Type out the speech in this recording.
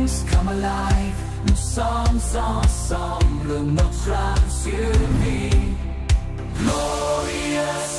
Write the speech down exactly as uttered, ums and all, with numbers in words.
dreams come alive. Nous sommes ensemble, notre âme s'unit. Glorious